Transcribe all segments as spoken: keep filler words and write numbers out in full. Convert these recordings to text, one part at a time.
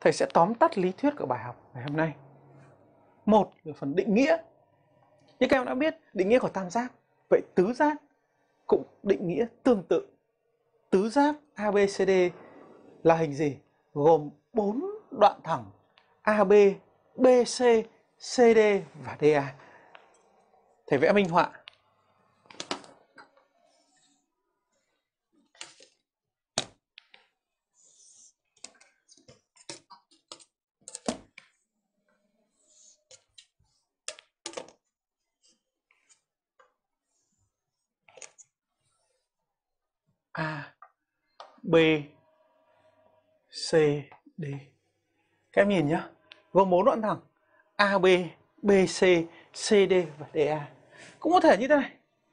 thầy sẽ tóm tắt lý thuyết của bài học ngày hôm nay. Một là phần định nghĩa. Như các em đã biết định nghĩa của tam giác, vậy tứ giác cũng định nghĩa tương tự. Tứ giác a bê xê đê là hình gì? Gồm bốn đoạn thẳng a bê, bê xê, xê đê và đê a. Thầy vẽ minh họa. A, B, C, D. Các em nhìn nhá, gồm bốn đoạn thẳng a bê, bê xê, xê đê và đê a. Cũng có thể như thế này.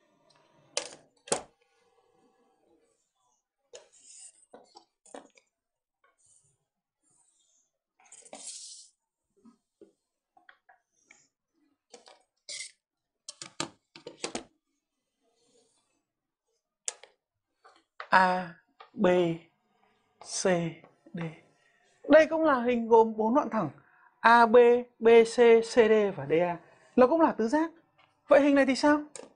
A, B, C, D. Đây cũng là hình gồm bốn đoạn thẳng a bê, bê xê, xê đê và đê a. Nó cũng là tứ giác. Vậy hình này thì sao?